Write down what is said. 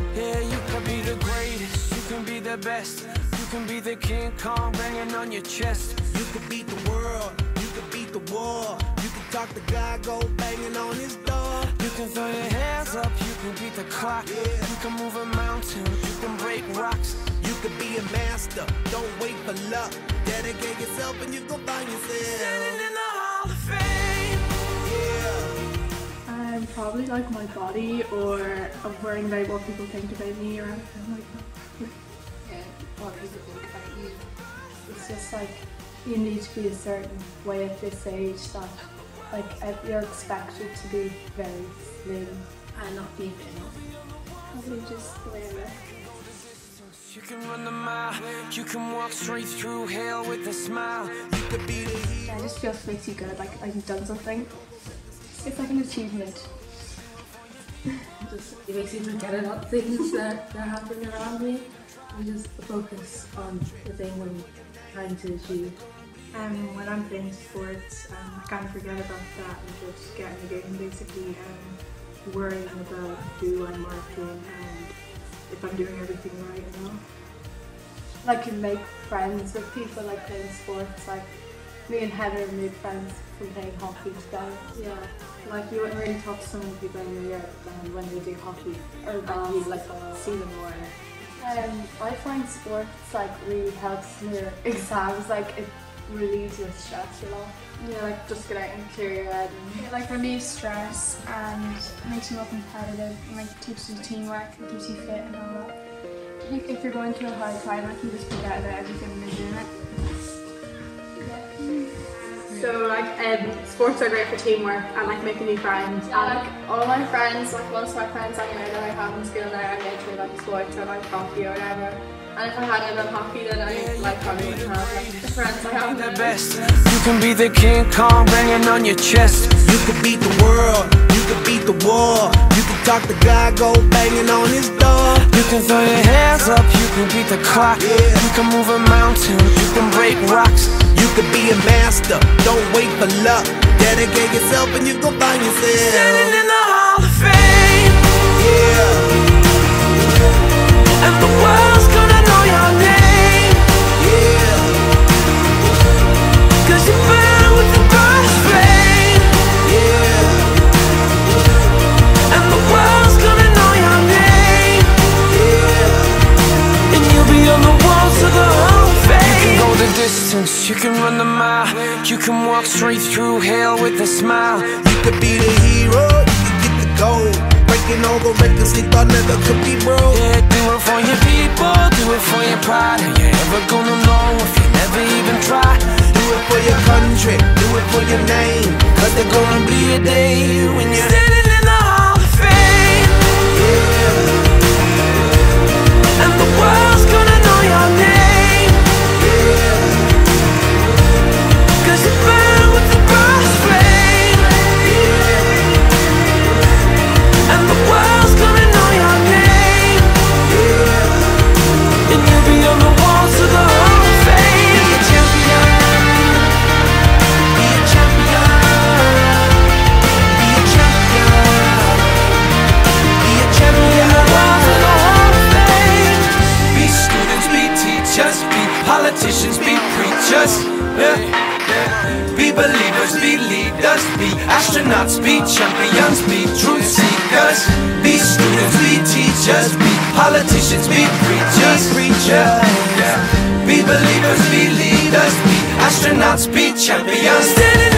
Yeah, you can be the greatest, you can be the best. You can be the King Kong banging on your chest. You could beat the world, you could beat the war. You can talk to God, go banging on his door. You can throw your hands up, you can beat the clock. Yeah. You can move a mountain, you can break rocks. You could be a master, don't wait for luck. Dedicate yourself and you gon' find yourself Standing in the Hall of Fame. Yeah. Probably like my body, or I'm worrying about what people think about me or anything like that. Yeah, what people think about you. It's just like you need to be a certain way at this age that like you're expected to be very slim. And not be enough. Probably just the way I look. You can run the mile, you can walk straight through hell with a smile. You could be the hero. I just feel it makes you good, like you've done something. It's like an achievement. It makes you forget about things that are happening around me and just focus on the thing I'm trying to achieve. When I'm playing sports, I kind of forget about that and just get in the game basically, worrying about who I'm marking and if I'm doing everything right, you know. Like you make friends with people like playing sports, like me and Heather made friends from playing hockey together. Yeah, like you wouldn't really talk to someone if you've been in Europe than when they do hockey, or like you like see them more. I find sports like really helps in your exams, like it relieves your stress a lot. Yeah, like just get out and clear your head. And It like relieves stress and makes you more competitive and like teaches you teamwork and keeps you fit and all that. I think if you're going through a hard time, I can just forget about everything when you're doing it. so like sports are great for teamwork and like making new friends. Yeah, like all my friends, like most of my friends anyway that I have in school now, I made through like sports or like hockey or whatever. And if I hadn't done hockey, then I like probably wouldn't have like the friends I have The now. best. You can be the King Kong banging on your chest. You could beat the world, you could beat the war. You can talk to God, go banging on his door. You can throw your hands up, you can beat the clock. Yeah. You can move a mountain, you can break rocks. You could be a master, don't wait for luck. Dedicate yourself and you gon' find yourself Standing in the Hall of Fame. Yeah, And the world's gonna know your name. yeah, 'Cause you burn with the burst flame. yeah, And the world's gonna know your name. yeah. And you'll be on the walls of the Hall of Fame. You can go the distance, you can run the mile. You can walk straight through hell with a smile. You could be the hero, you could get the gold. Breaking all the records they thought never could be broke. Yeah, do it for your people, do it for your pride. Are you ever gonna know if you never even try? Do it for your country, do it for your name. Cause there's gonna be a day when you're standing in the Hall of Fame. And the world's gonna know your name. 'Cause you burn with the burst flame. And the world's gonna know your name. And you'll be on the walls of the Hall of Fame. Be a champion. Be a champion. Be a champion. Be a champion. The walls of the Hall of Fame. Be students, be teachers, be politicians, be preachers. Yeah. Be believers, be leaders, be astronauts, be champions, be truth seekers. Be students, be teachers, be politicians, be preachers. Yeah. Be believers, be leaders, be astronauts, be champions. Standing